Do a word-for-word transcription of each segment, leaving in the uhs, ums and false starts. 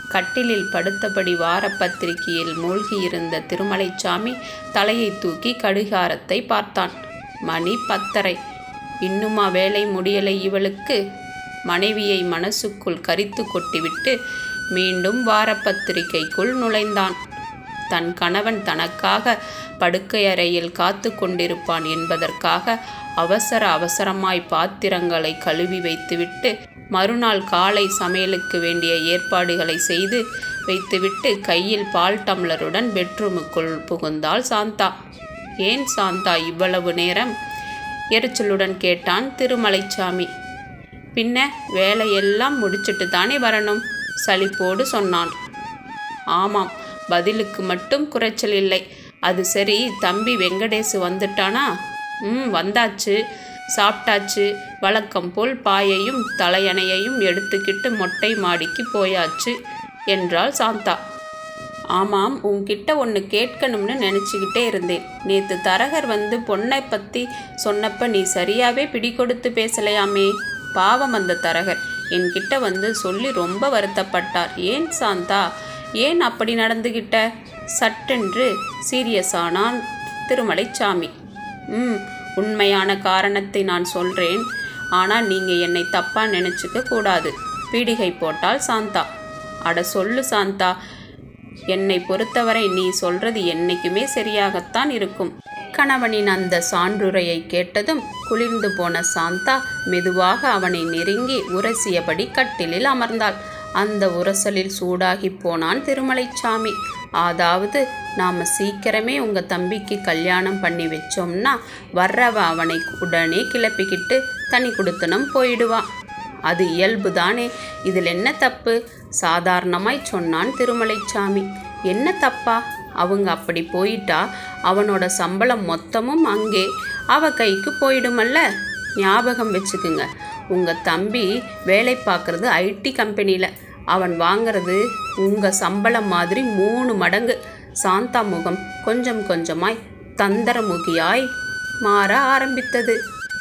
கட்டிலில் படுத்தபடி வாரப்பத்திரிகையில் மூழ்கியிருந்த திருமலைச்சாமி தலையை தூக்கி கடிகாரத்தை பார்த்தான். மணி பத்தரை. இன்னுமா வேலை முடியலை இவளுக்கு? மனைவியை மனசுக்குள் கரித்து கொட்டிவிட்டு மீண்டும் வாரப்பத்திரிகைக்குள் நுழைந்தான். தன் கணவன் தனக்காக படுக்கை அறையில் காத்து கொண்டிருப்பான் என்பதற்காக அவசர அவசரமாய் பாத்திரங்களை கழுவி வைத்துவிட்டு மறுநாள் காலை சமையலுக்கு வேண்டிய ஏற்பாடுகளை செய்து வைத்துவிட்டு கையில் பால் டம்ளருடன் பெட்ரூமுக்குள் புகுந்தாள் சாந்தா. ஏன் சாந்தா இவ்வளவு நேரம்? எரிச்சலுடன் கேட்டான் திருமலைச்சாமி. பின்ன வேலையெல்லாம் முடிச்சிட்டு தானே வரணும், சலிப்போடு சொன்னான். ஆமாம், பதிலுக்கு மட்டும் குறைச்சல் இல்லை. அது சரி, தம்பி வெங்கடேசு வந்துட்டானா? ம் வந்தாச்சு, சாப்பிட்டாச்சு. வழக்கம் போல் பாயையும் தலையணையையும் எடுத்துக்கிட்டு மொட்டை மாடிக்கு போயாச்சு என்றாள் சாந்தா. ஆமாம், உன்கிட்ட ஒன்று கேட்கணும்னு நினச்சிக்கிட்டே இருந்தேன். நேற்று தரகர் வந்து பொண்ணை பற்றி சொன்னப்ப நீ சரியாகவே பிடி கொடுத்து பேசலையாமே. பாவம் அந்த தரகர் என்கிட்ட வந்து சொல்லி ரொம்ப வருத்தப்பட்டார். ஏன் சாந்தா, ஏன் அப்படி நடந்துகிட்ட? சட்டென்று சீரியஸானான் திருமலைச்சாமி. ம் உண்மையான காரணத்தை நான் சொல்கிறேன், ஆனால் நீங்கள் என்னை தப்பாக நினச்சிக்க கூடாது, பீடிகை போட்டாள் சாந்தா. அட சொல்லு சாந்தா, என்னை பொறுத்தவரை நீ சொல்றது என்னைக்குமே சரியாகத்தான் இருக்கும். கணவனின் அந்த சான்றுரையை கேட்டதும் குளிர்ந்து போன சாந்தா மெதுவாக அவனை நெருங்கி உரசியபடி கட்டிலில் அமர்ந்தாள். அந்த உரசலில் சூடாகி போனான் திருமலைச்சாமி. அதாவது நாம் சீக்கிரமே உங்கள் தம்பிக்கு கல்யாணம் பண்ணி வச்சோம்னா வர்றவ அவனை உடனே கிளப்பிக்கிட்டு தனி குடுத்தனம் போயிடுவான். அது இயல்பு தானே, இதில் என்ன தப்பு? சாதாரணமாய் சொன்னான் திருமலைச்சாமி. என்ன தப்பா? அவங்க அப்படி போயிட்டா அவனோட சம்பளம் மொத்தமும் அங்கே அவ கைக்கு போயிடுமல்ல. ஞாபகம் வச்சுக்குங்க, உங்கள் தம்பி வேலை பார்க்குறது ஐடி கம்பெனியில். அவன் வாங்கிறது உங்கள் சம்பளம் மாதிரி மூணு மடங்கு. சாந்தா முகம் கொஞ்சம் கொஞ்சமாய் தந்திரமுகியாய் மாற ஆரம்பித்தது.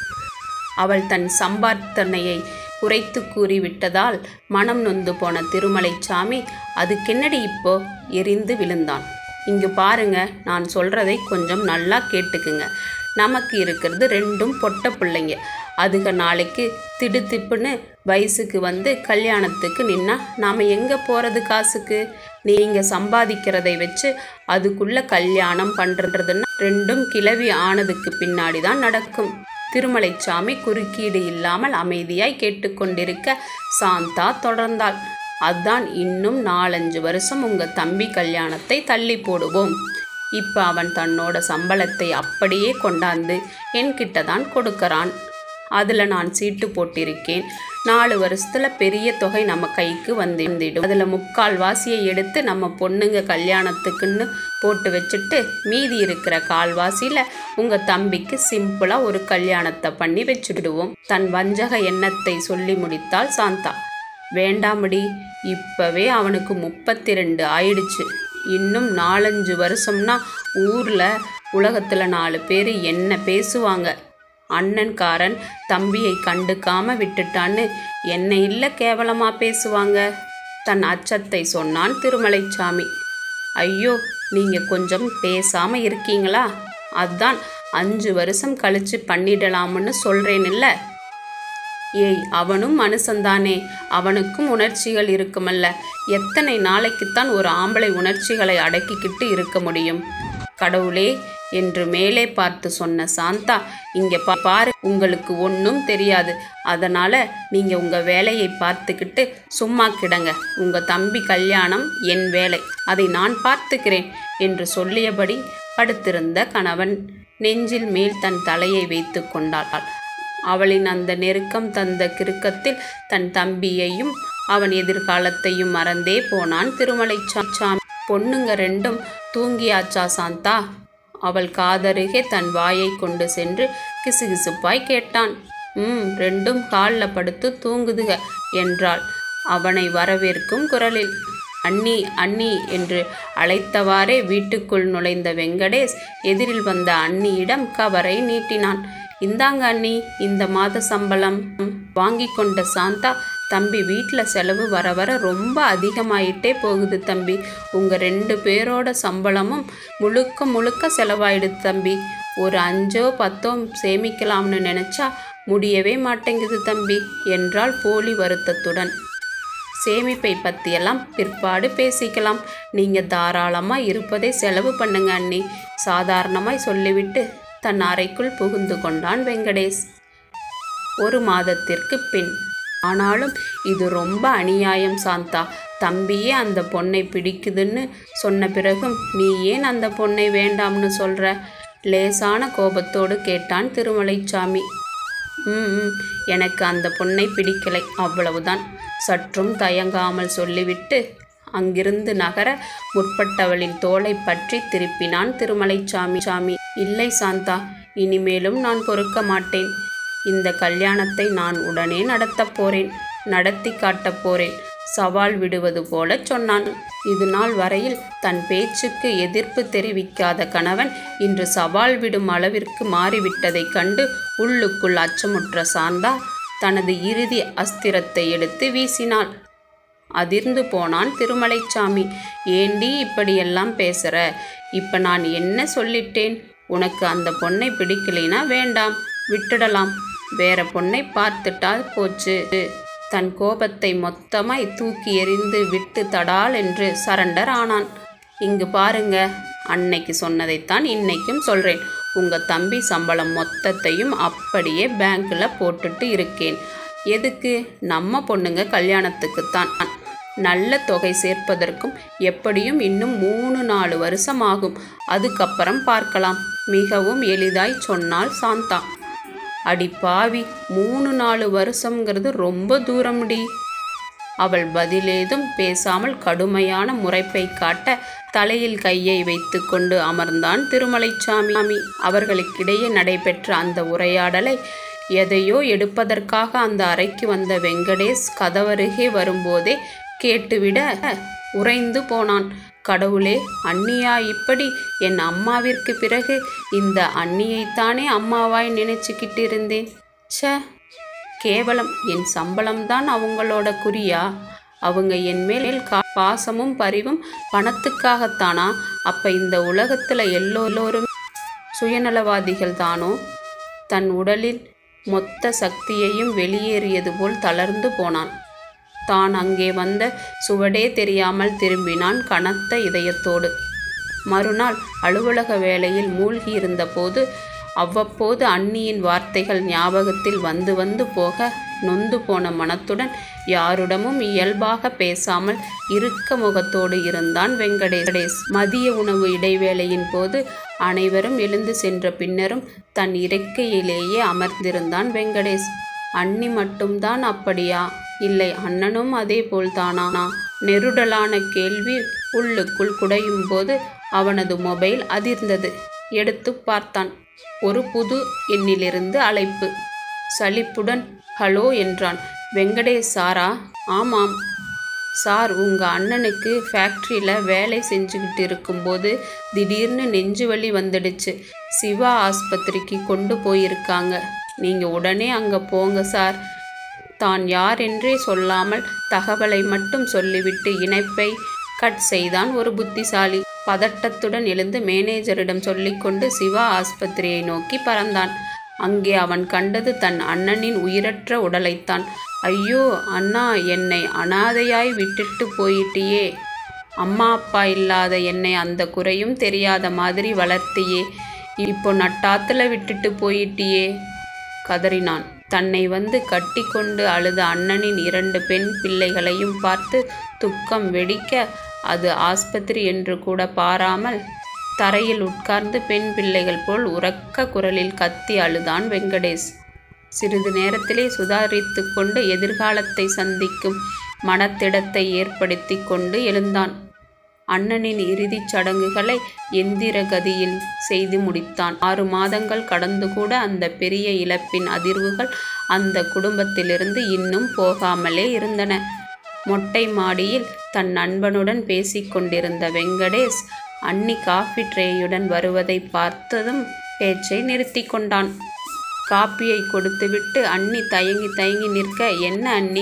அவள் தன் சம்பார்த்தனையை குறைத்து கூறிவிட்டதால் மனம் நொந்து போன திருமலைச்சாமி அதுக்கென்னடி இப்போ எரிந்து விழுந்தான். இங்கு பாருங்க, நான் சொல்கிறதை கொஞ்சம் நல்லா கேட்டுக்குங்க. நமக்கு இருக்கிறது ரெண்டும் பொட்ட பிள்ளைங்க. அதுக நாளைக்கு திடுத்திப்புன்னு வயசுக்கு வந்து கல்யாணத்துக்கு நின்னா நாம் எங்கே போகிறது காசுக்கு? நீங்கள் சம்பாதிக்கிறதை வச்சு அதுக்குள்ளே கல்யாணம் பண்ணுறதுன்னா ரெண்டும் கிளவி ஆனதுக்கு பின்னாடி தான் நடக்கும். திருமலைச்சாமி குறுக்கீடு இல்லாமல் அமைதியாய் கேட்டுக்கொண்டிருக்க சாந்தா தொடர்ந்தாள். அதான் இன்னும் நாலஞ்சு வருஷம் உங்கள் தம்பி கல்யாணத்தை தள்ளி போடுவோம். இப்போ அவன் தன்னோட சம்பளத்தை அப்படியே கொண்டாந்து என்கிட்ட தான் கொடுக்கறான். அதில் நான் சீட்டு போட்டிருக்கேன். நாலு வருஷத்தில் பெரிய தொகை நம்ம கைக்கு வந்துடும். அதில் முக்கால் வாசியை எடுத்து நம்ம பொண்ணுங்க கல்யாணத்துக்குன்னு போட்டு வச்சுட்டு மீதி இருக்கிற கால்வாசியில் உங்கள் தம்பிக்கு சிம்பிளாக ஒரு கல்யாணத்தை பண்ணி வச்சுடுவோம். தன் வஞ்சக எண்ணத்தை சொல்லி முடித்தாள் சாந்தா. வேண்டாமடி, இப்போவே அவனுக்கு முப்பத்தி ரெண்டு ஆயிடுச்சு. இன்னும் நாலஞ்சு வருஷம்னா ஊரில் உலகத்தில் நாலு பேர் என்ன பேசுவாங்க? அண்ணன்காரன் தம்பியை கண்டுக்காம விட்டுட்டான்னு என்ன இல்லை கேவலமாக பேசுவாங்க. தன் அச்சத்தை சொன்னான் திருமலைச்சாமி. ஐயோ, நீங்கள் கொஞ்சம் பேசாமல் இருக்கீங்களா? அதான் அஞ்சு வருஷம் கழித்து பண்ணிடலாம்னு சொல்கிறேன்ல. ஏய், அவனும் மனுஷன்தானே, அவனுக்கும் உணர்ச்சிகள் இருக்குமல்ல. எத்தனை நாளைக்குத்தான் ஒரு ஆம்பளை உணர்ச்சிகளை அடக்கிக்கிட்டு இருக்க முடியும்? கடவுளே என்று மேலே பார்த்து சொன்ன சாந்தா, இங்கே பா பாரு உங்களுக்கு ஒன்றும் தெரியாது. அதனால் நீங்கள் உங்கள் வேலையை பார்த்துக்கிட்டு சும்மா கிடங்க. உங்கள் தம்பி கல்யாணம் என் வேலை, அதை நான் பார்த்துக்கிறேன் என்று சொல்லியபடி படுத்திருந்த கணவன் நெஞ்சில் மேல் தன் தலையை வைத்து கொண்டாள். அவளின் அந்த நெருக்கம் தந்த கிறுக்கத்தில் தன் தம்பியையும் அவன் எதிர்காலத்தையும் மறந்தே போனான் திருமலைச்சாமி. பொண்ணுங்க ரெண்டும் தூங்கியாச்சா சாந்தா? அவள் காதருகே தன் வாயை கொண்டு சென்று கிசுகிசுப்பாய் கேட்டான். ம் ரெண்டும் காலில் படுத்து தூங்குதுக என்றாள் அவனை வரவேற்கும் குரலில். அண்ணி அண்ணி என்று அழைத்தவாறே வீட்டுக்குள் நுழைந்த வெங்கடேஷ் எதிரில் வந்த அண்ணியிடம் கவரை நீட்டினான். இந்தாங்க அண்ணி, இந்த மாத சம்பளம். வாங்கி கொண்ட சாந்தா தம்பி வீட்டில் செலவு வர வர ரொம்ப அதிகமாயிட்டே போகுது தம்பி. உங்கள் ரெண்டு பேரோட சம்பளமும் முழுக்க முழுக்க செலவாயிடுது தம்பி. ஒரு அஞ்சோ பத்தோ சேமிக்கலாம்னு நினச்சா முடியவே மாட்டேங்குது தம்பி என்றாள் போலி வருத்தத்துடன். சேமிப்பை பற்றியெல்லாம் பிற்பாடு பேசிக்கலாம். நீங்கள் தாராளமாக இருப்பதை செலவு பண்ணுங்க அண்ணி, சாதாரணமாய் சொல்லிவிட்டு தன் அறைக்குள் புகுந்து கொண்டான் வெங்கடேஷ். ஒரு மாதத்திற்கு பின். ஆனாலும் இது ரொம்ப அநியாயம் சாந்தா. தம்பியே அந்த பொண்ணை பிடிக்குதுன்னு சொன்ன பிறகும் நீ ஏன் அந்த பொண்ணை வேண்டாம்னு சொல்கிற? லேசான கோபத்தோடு கேட்டான் திருமலைச்சாமி. ம் எனக்கு அந்த பொண்ணை பிடிக்கலை, அவ்வளவுதான். சற்றும் தயங்காமல் சொல்லிவிட்டு அங்கிருந்து நகர முற்பட்டவளின் தோளை பற்றி திருப்பினான் திருமலைச்சாமி. சாமி இல்லை சாந்தா, இனிமேலும் நான் பொறுக்க மாட்டேன். இந்த கல்யாணத்தை நான் உடனே நடத்தப் போறேன், நடத்தி காட்டப் போறேன், சவால் விடுவது போல சொன்னான். இது நாள் வரையில் தன் பேச்சுக்கு எதிர்ப்பு தெரிவிக்காத கணவன் இன்று சவால் விடும் அளவிற்கு மாறிவிட்டதைக் கண்டு உள்ளுக்குள் அச்சமுற்ற சாந்தா தனது இறுதி அஸ்திரத்தை எடுத்து வீசினாள். அதிர்ந்து போனான் திருமலைச்சாமி. ஏண்டி இப்படியெல்லாம் பேசுற? இப்ப நான் என்ன சொல்லிட்டேன்? உனக்கு அந்த பொண்ணை பிடிக்கலைனா வேண்டாம், விட்டுடலாம். வேற பொண்ணை பார்த்துட்டா போச்சு. தன் கோபத்தை மொத்தமாய் தூக்கி எறிந்து விட்டு தடால் என்று சரண்டர் ஆனான். இங்கு பாருங்க, அன்னைக்கு சொன்னதைத்தான் இன்னைக்கும் சொல்கிறேன். உங்கள் தம்பி சம்பளம் மொத்தத்தையும் அப்படியே பேங்க்கில் போட்டுட்டு இருக்கேன். எதுக்கு? நம்ம பொண்ணுங்க கல்யாணத்துக்குத்தான். நல்ல தொகை சேர்ப்பதற்கும் எப்படியும் இன்னும் மூணு நாலு வருஷம் ஆகும். அதுக்கப்புறம் பார்க்கலாம், மிகவும் எளிதாய் சொன்னாள் சாந்தா. அடி பாவி, மூணு நாலு வருஷங்கிறது ரொம்ப தூரம்டி. அவள் பதிலேதும் பேசாமல் கடுமையான முறைப்பை காட்ட தலையில் கையை வைத்து கொண்டு அமர்ந்தான் திருமலைச்சாமி. அவர்களுக்கிடையே நடைபெற்ற அந்த உரையாடலை எதையோ எடுப்பதற்காக அந்த அறைக்கு வந்த வெங்கடேஷ் கதவருகே வரும்போதே கேட்டுவிட உறைந்து போனான். கடவுளே, அண்ணியா இப்படி? என் அம்மாவிற்கு பிறகு இந்த அண்ணியைத்தானே அம்மாவாய் நினைச்சுக்கிட்டு இருந்தேன். ச கேவலம் என் சம்பளம்தான் அவங்களோட குறியா? அவங்க என் மேல் கா பாசமும் பரிவும் பணத்துக்காகத்தானா? அப்போ இந்த உலகத்தில் எல்லோரும் சுயநலவாதிகள் தானோ? தன் உடலில் மொத்த சக்தியையும் வெளியேறியது போல் தளர்ந்து போனான். தான் அங்கே வந்த சுவடே தெரியாமல் திரும்பினான் கனத்த இதயத்தோடு. மறுநாள் அலுவலக வேலையில் மூழ்கியிருந்த போது அவ்வப்போது அண்ணியின் வார்த்தைகள் ஞாபகத்தில் வந்து வந்து போக நொந்து போன மனத்துடன் யாருடமும் இயல்பாக பேசாமல் இறுக்க முகத்தோடு இருந்தான் வெங்கடேஷ். மதிய உணவு இடைவேளையின் போது அனைவரும் எழுந்து சென்ற பின்னரும் தன் இறக்கையிலேயே அமர்ந்திருந்தான் வெங்கடேஷ். அண்ணி மட்டும்தான் அப்படியா? இல்லை, அண்ணனும் அதே போல்தானா? நெருடலான கேள்வி உள்ளுக்குள் குடையும் போது அவனது மொபைல் அதிர்ந்தது. எடுத்து பார்த்தான். ஒரு புது எண்ணிலிருந்து அழைப்பு. சலிப்புடன் ஹலோ என்றான். வெங்கடேஷ் சாரா? ஆமாம் சார், உங்கள் அண்ணனுக்கு ஃபேக்ட்ரியில் வேலை செஞ்சுக்கிட்டு இருக்கும்போது திடீர்னு நெஞ்சு வலி வந்துடுச்சு. சிவா ஆஸ்பத்திரிக்கு கொண்டு போயிருக்காங்க. நீங்கள் உடனே அங்கே போங்க சார். தான் யார் என்றே சொல்லாமல் தகவலை மட்டும் சொல்லிவிட்டு இணைப்பை கட் செய்தான் ஒரு புத்திசாலி. பதட்டத்துடன் எழுந்து மேனேஜரிடம் சொல்லிக்கொண்டு சிவா ஆஸ்பத்திரியை நோக்கி பறந்தான். அங்கே அவன் கண்டது தன் அண்ணனின் உயிரற்ற உடலைத்தான். ஐயோ அண்ணா, என்னை அனாதையாய் விட்டுட்டு போயிட்டியே. அம்மா அப்பா இல்லாத என்னை அந்த குறையும் தெரியாத மாதிரி வளர்த்தியே. இப்போ நட்டாத்துல விட்டுட்டு போயிட்டியே கதறினான். தன்னை வந்து கட்டி கொண்டு அழுத அண்ணனின் இரண்டு பெண் பிள்ளைகளையும் பார்த்து துக்கம் வெடிக்க அது ஆஸ்பத்திரி என்று கூட பாராமல் தரையில் உட்கார்ந்து பெண் பிள்ளைகள் போல் உரக்க குரலில் கத்தி அழுதான் வெங்கடேஷ். சிறிது நேரத்திலே சுதாரித்து கொண்டு எதிர்காலத்தை சந்திக்கும் மனத்திடத்தை ஏற்படுத்தி கொண்டு எழுந்தான். அண்ணனின் இறுதிச் சடங்குகளை எந்திர கதியில் செய்து முடித்தான். ஆறு மாதங்கள் கடந்து கூட அந்த பெரிய இழப்பின் அதிர்வுகள் அந்த குடும்பத்திலிருந்து இன்னும் போகாமலே இருந்தன. மொட்டை மாடியில் தன் நண்பனுடன் பேசிக்கொண்டிருந்த வெங்கடேஷ் அண்ணி காஃபி ட்ரேயுடன் வருவதை பார்த்ததும் பேச்சை நிறுத்தி கொண்டான். காப்பியை கொடுத்துவிட்டு அண்ணி தயங்கி தயங்கி நிற்க, என்ன அண்ணி,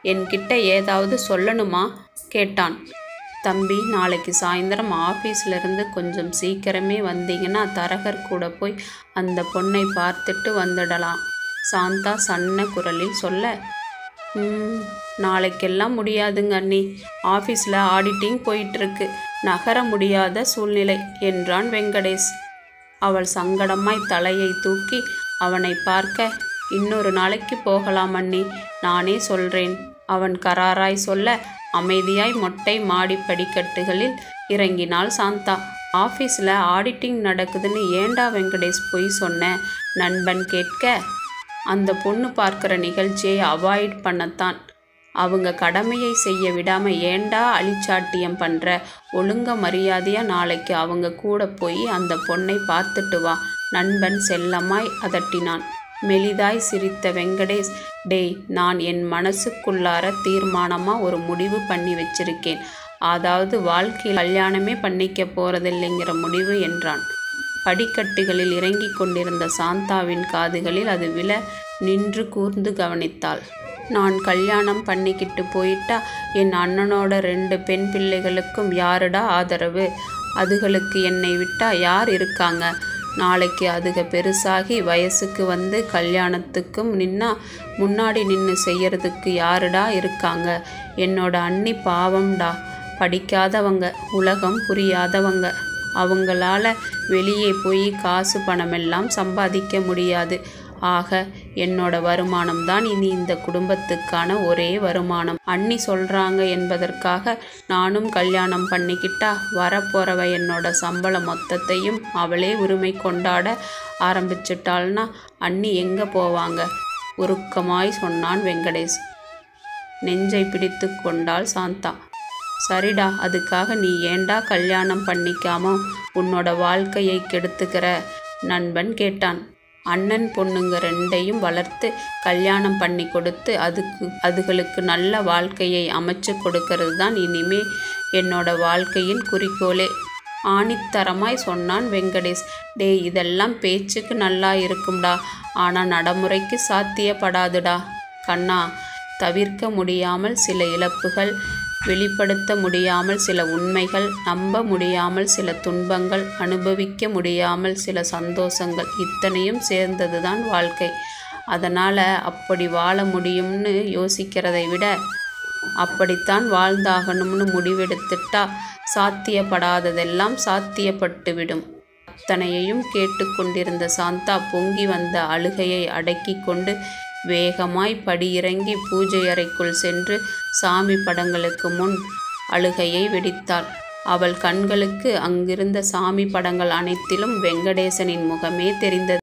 என்கிட்ட ஏதாவது சொல்லணுமா கேட்டான். தம்பி, நாளைக்கு சாயந்தரம் ஆஃபீஸ்லேருந்து கொஞ்சம் சீக்கிரமே வந்தீங்கன்னா தரகர் கூட போய் அந்த பொண்ணை பார்த்துட்டு வந்துடலாம், சாந்தா சன்ன குரலில் சொல்ல. ம் நாளைக்கெல்லாம் முடியாதுங்க அண்ணி, ஆஃபீஸில் ஆடிட்டிங் போயிட்டுருக்கு, நகர முடியாத சூழ்நிலை என்றான் வெங்கடேஷ். அவள் சங்கடமாய் தலையை தூக்கி அவனை பார்க்க, இன்னொரு நாளைக்கு போகலாம் அண்ணி, நானே சொல்கிறேன் அவன் கராராய் சொல்ல, அமைதியாய் மொட்டை மாடி படிக்கட்டுகளில் இறங்கினாள் சாந்தா. ஆஃபீஸில் ஆடிட்டிங் நடக்குதுன்னு ஏண்டா வெங்கடேஷ் பொய் சொன்ன நண்பன் கேட்க, அந்த பொண்ணு பார்க்குற நிகழ்ச்சியை அவாய்ட் பண்ணத்தான். அவங்க கடமையை செய்ய விடாமல் ஏண்டா அழிச்சாட்டியம் பண்ணுற, ஒழுங்க மரியாதையாக நாளைக்கு அவங்க கூட போய் அந்த பொண்ணை பார்த்துட்டு வா, நண்பன் செல்லமாய் அதட்டினான். மெலிதாய் சிரித்த வெங்கடேஷ், டேய், நான் என் மனசுக்குள்ளார தீர்மானமாக ஒரு முடிவு பண்ணி வச்சிருக்கேன், அதாவது வாழ்க்கையில் கல்யாணமே பண்ணிக்க போகிறதில்லைங்கிற முடிவு என்றான். படிக்கட்டுகளில் இறங்கி கொண்டிருந்த சாந்தாவின் காதுகளில் அது விழ நின்று கூர்ந்து கவனித்தாள். நான் கல்யாணம் பண்ணிக்கிட்டு போயிட்டா என் அண்ணனோட ரெண்டு பெண் பிள்ளைகளுக்கும் யாருடா ஆதரவு, அதுகளுக்கு என்னை விட்டா யார் இருக்காங்க, நாளைக்கு அதுக பெருசாகி வயசுக்கு வந்து கல்யாணத்துக்கும் நின்னா முன்னாடி நின்று செய்யறதுக்கு யாருடா இருக்காங்க, என்னோட அண்ணி பாவம்டா, படிக்காதவங்க, உலகம் புரியாதவங்க, அவங்களால வெளியே போய் காசு பணமெல்லாம் சம்பாதிக்க முடியாது, ஆக என்னோட வருமானம் தான் இனி இந்த குடும்பத்துக்கான ஒரே வருமானம், அண்ணி சொல்கிறாங்க என்பதற்காக நானும் கல்யாணம் பண்ணிக்கிட்டா வரப்போகிறவ என்னோட சம்பள மொத்தத்தையும் அவளே உரிமை கொண்டாட ஆரம்பிச்சிட்டாள்னா அண்ணி எங்கே போவாங்க, உருக்கமாய் சொன்னான் வெங்கடேஷ். நெஞ்சை பிடித்து கொண்டாள் சாந்தா. சரிடா, அதுக்காக நீ ஏண்டா கல்யாணம் பண்ணிக்காம உன்னோட வாழ்க்கையை கெடுத்துக்கிற, நண்பன் கேட்டான். அண்ணன் பொண்ணுங்க ரெண்டையும் வளர்த்து கல்யாணம் பண்ணி கொடுத்து அதுக்கு அதுகளுக்கு நல்ல வாழ்க்கையை அமைச்சு கொடுக்கறது தான் இனிமே என்னோட வாழ்க்கையின் குறிக்கோளே, ஆணித்தரமாய் சொன்னான் வெங்கடேஷ். டேய், இதெல்லாம் பேச்சுக்கு நல்லா இருக்கும்டா, ஆனால் நடைமுறைக்கு சாத்தியப்படாதுடா கண்ணா. தவிர்க்க முடியாமல் சில இழப்புகள், வெளிப்படுத்த முடியாமல் சில உண்மைகள், நம்ப முடியாமல் சில துன்பங்கள், அனுபவிக்க முடியாமல் சில சந்தோஷங்கள், இத்தனையும் சேர்ந்தது தான் வாழ்க்கை. அதனால் அப்படி வாழ முடியும்னு யோசிக்கிறதை விட அப்படித்தான் வாழ்ந்தாகணும்னு முடிவெடுத்துட்டா சாத்தியப்படாததெல்லாம் சாத்தியப்பட்டுவிடும். அத்தனையையும் கேட்டு கொண்டிருந்த சாந்தா பொங்கி வந்த அழுகையை அடக்கி கொண்டு வேகமாய் படியிறங்கி பூஜை அறைக்குள் சென்று சாமி படங்களுக்கு முன் அழுகையை வெடித்தாள். அவள் கண்களுக்கு அங்கிருந்த சாமி படங்கள் அனைத்திலும் வெங்கடேசனின் முகமே தெரிந்தது.